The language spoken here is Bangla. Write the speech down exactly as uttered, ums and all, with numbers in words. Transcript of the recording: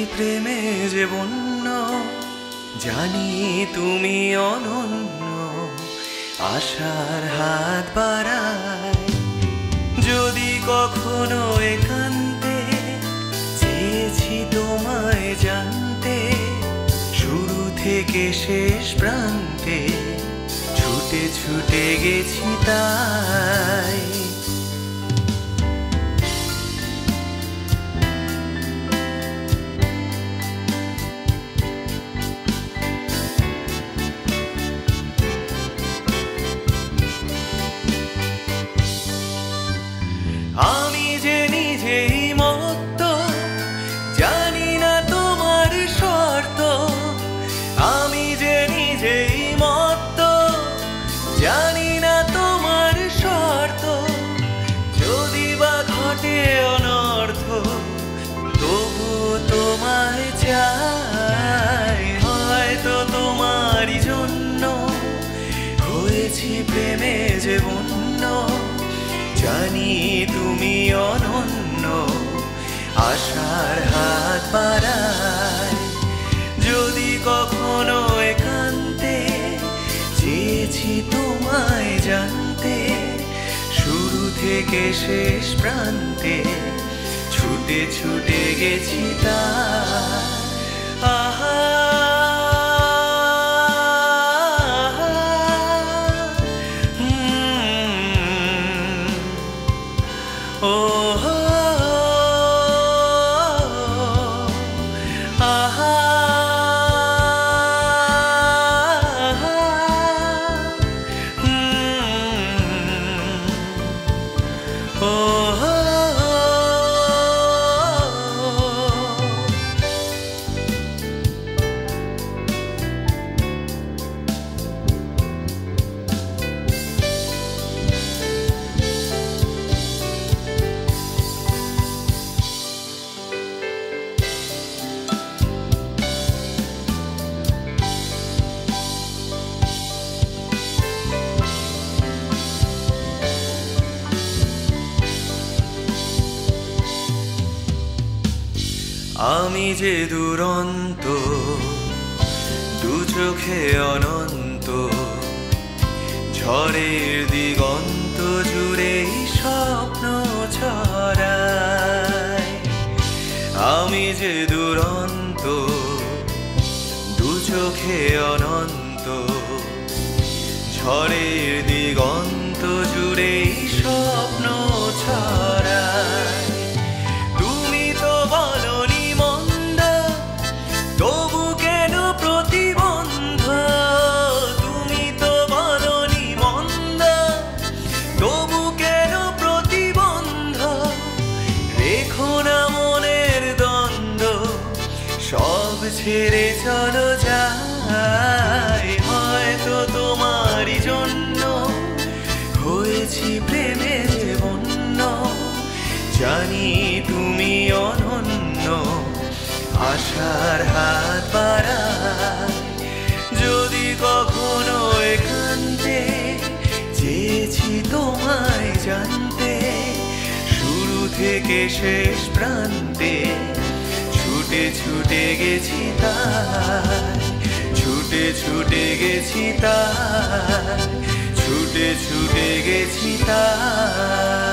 প্রেমে যে বন্য, জানি তুমি অনন্য। আশার হাত বাড়ায় যদি কখনো একান্তে, চেয়েছি তোমায় জানতে। শুরু থেকে শেষ প্রান্তে ছুটে ছুটে গেছি তাই। আমি যে নিজেই মত্ত, জানি না তোমার শর্ত। আমি যে নিজেই মত্ত, জানি না তোমার শর্ত। যদি বা ঘটে অনর্থ, তবু তোমায় চাই। হয়তো তোমারই জন্য হয়েছি প্রেমে যে বন্য, জানি তুমি অনন্য। আশার হাত বাড়ায় যদি কখনো একান্তে, চেয়েছি তোমায় জানতে। শুরু থেকে শেষ প্রান্তে ছুটে ছুটে গেছি তাই। আহা Oh, ah, oh, আমি যে দুরন্ত, দু চোখে অনন্ত। ঝড়ের দিগন্ত জুড়ে স্বপ্ন ছড়ায়। আমি যে দুরন্ত, দু চোখে অনন্ত। ঝড়ের দিগন্ত জুড়ে স্বপ্ন ছড়ায়। তুমি তো বলনি মন্দ, তবু কেন প্রতিবন্ধ। তুমি তো বলনি মন্দ, তবু কেন প্রতিবন্ধ। রেখো না মনের দ্বন্দ্ব, সব ছেড়ে চলো যাই। হয়তো তোমারই জন্য হয়েছি প্রেমে বন্য, জানি তুমি অনন্য। আশার হাত বাড়ায় যদি কখনো একান্তে, চেয়েছি তোমায় জানতে। শুরু থেকে শেষ প্রান্তে ছুটে ছুটে গেছি তাই। ছুটে ছুটে গেছি তাই। ছুটে ছুটে গেছি তাই।